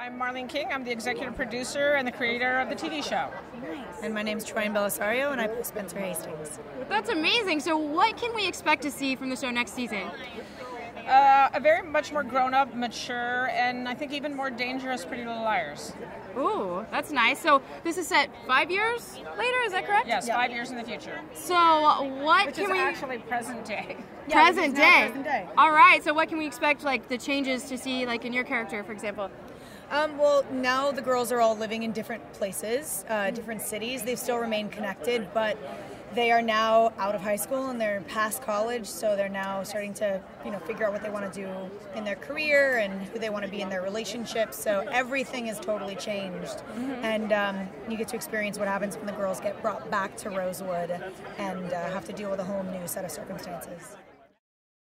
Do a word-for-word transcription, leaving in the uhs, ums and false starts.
I'm Marlene King. I'm the executive producer and the creator of the T V show. Nice. And my name's Troyan Belisario, and I play Spencer Hastings. That's amazing. So what can we expect to see from the show next season? Uh, a very much more grown-up, mature, and I think even more dangerous Pretty Little Liars. Ooh, that's nice. So this is set five years later, is that correct? Yes, Yeah. five years in the future. So what Which can is we... actually present day. Yeah, present it's now day. present day. All right. So what can we expect, like the changes to see, like in your character, for example? Um, well, now the girls are all living in different places, uh, different cities. They still remain connected, but they are now out of high school and they're past college, so they're now starting to, you know, figure out what they want to do in their career and who they want to be in their relationships. So everything is totally changed, mm-hmm. and um, you get to experience what happens when the girls get brought back to Rosewood and uh, have to deal with a whole new set of circumstances.